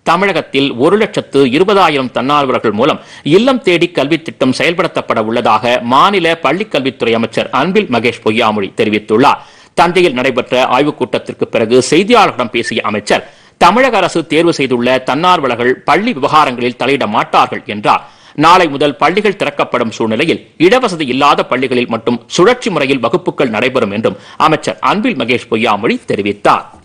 தமிழகத்தில் 1,20,000 தன்னார்வலர்கள் மூலம் இல்லம் தேடி கல்வி திட்டம் செயல்படுத்தப்பட உள்ளதாக மாநில பள்ளிக்கல்வித்துறை அமைச்சர் அன்பில் மகேஷ் பொய்யாமொழி தெரிவித்துள்ளார். தஞ்சையில் நடைபெற்ற ஆய்வுக் கூட்டத்திற்கு பிறகு செய்தியாளர்களிடம் பேசிய அமைச்சர், தமிழக அரசு தேர்வு செய்துள்ள தன்னார்வலர்கள் பள்ளி விவகாரங்களில் தலையிட மாட்டார்கள் என்றார். நாளை முதல் பள்ளிகள் திறக்கப்படும் சூழ்நிலையில் இடவசதி இல்லாத பள்ளிகளில் மட்டும் சுழற்சி முறையில் வகுப்புகள் நடைபெறும் என்றும் அமைச்சர் அன்பில் மகேஷ் பொய்யாமொழி தெரிவித்தார்.